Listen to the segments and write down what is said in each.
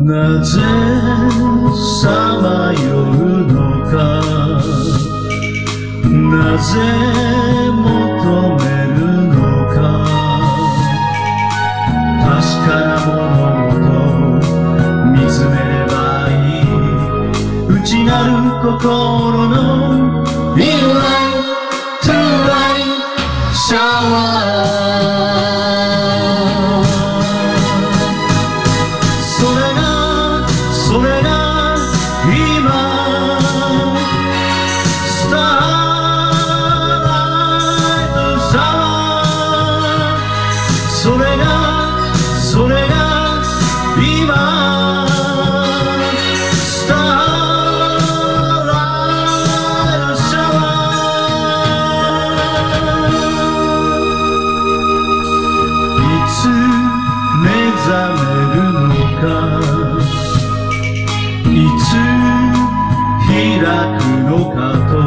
なぜさまようのか、なぜ求めるのか、確かなものと見つめればいい、内なる心の In light to light shower。それが今スターライトシャワー、それが今スターライトシャワー。いつ目覚めるのか、いつ開くのかと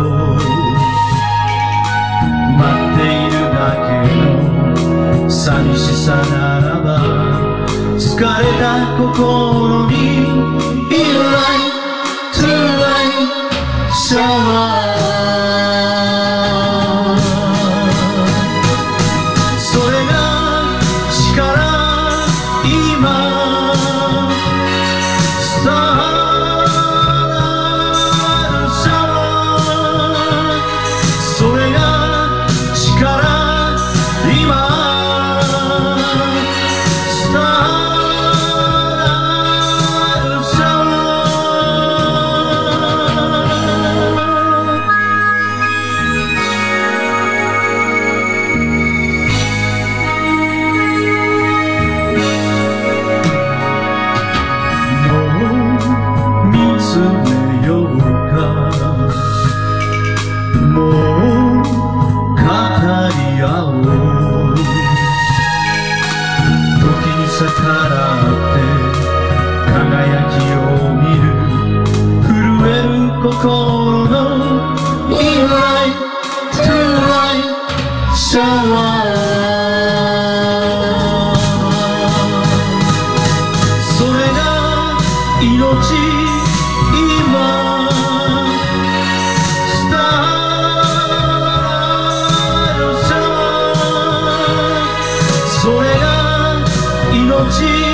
待っているだけの寂しさならば、疲れた心に In light to light shower。 それが力今スター逆らって輝きを見る震える心の In light to light shower。 それが命今スターライトシャワー。それが命